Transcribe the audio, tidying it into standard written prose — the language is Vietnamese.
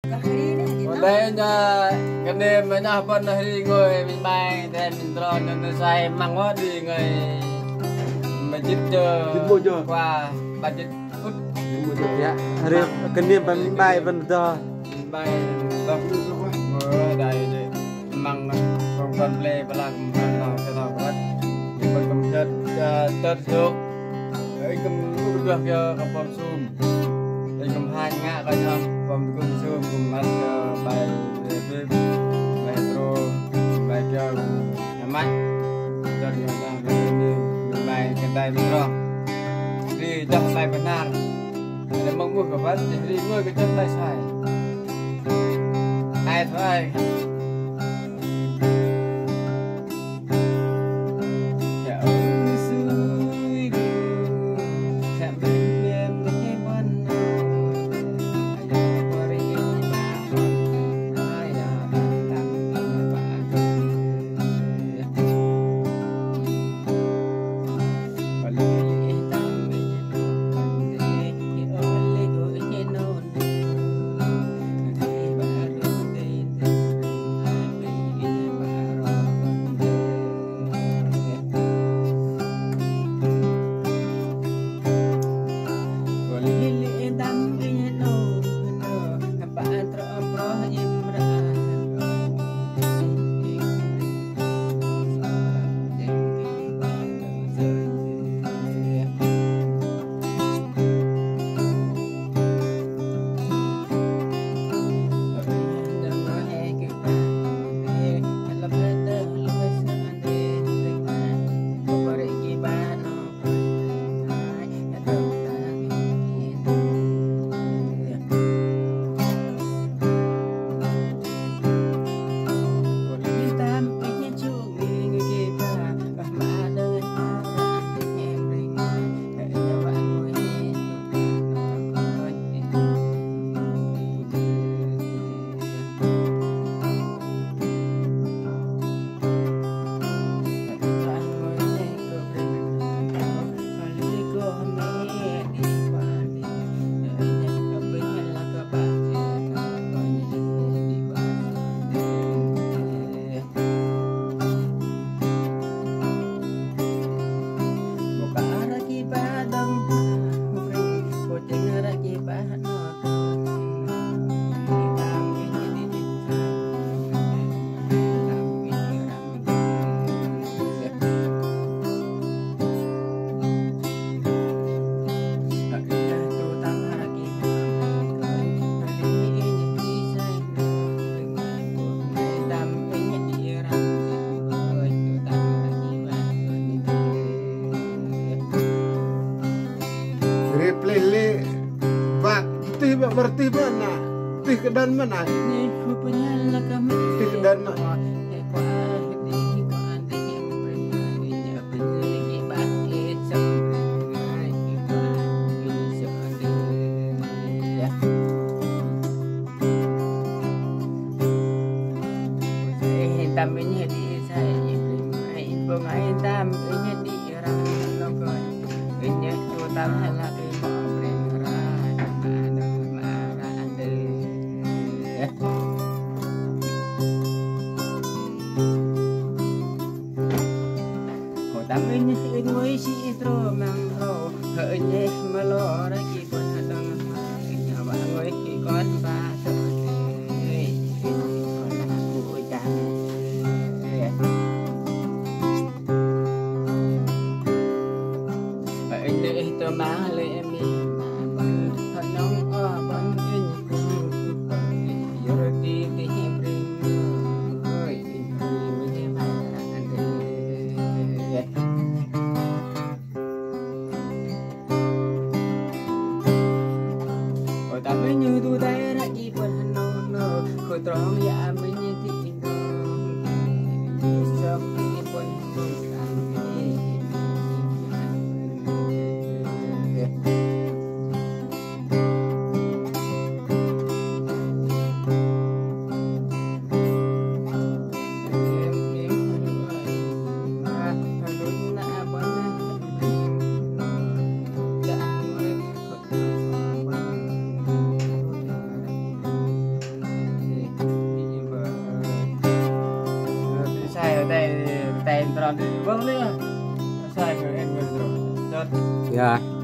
đây nha cái đêm mới nha phân đi người mình bay thì mình tròn nên say mang quá đi người mình chít chờ qua 30 phút ya hari kenim mình bay bên đó mình bay đâu ở đây mang không cần play và làm nào cái nào hết mình còn cầm chất được ấy cầm được cho cầm phong zoom đây cầm hai ngã coi nhau cầm zoom cầm ăn bài metro bài cho nhà máy cho người bài cái tay mình rồi đi đập tay benar để mong muốn của bạn đi nuôi cái chân tay sai ai thôi Lele bak tiba berarti mana tih kedan mana ni rupanya lah kami tih kedan mana tamnya di saya main pengain tamnya di orang lokal ini tuh tamnya lagi tamanya ini si itu mangro hanya melor lagi pun ada nyawa ngoi kon ba tapi như tôi thấy ra gì quên nó khôi tròn ya mình như thì nó sớm đi quên intro Bang nih ya. Saya nge-end terus. ya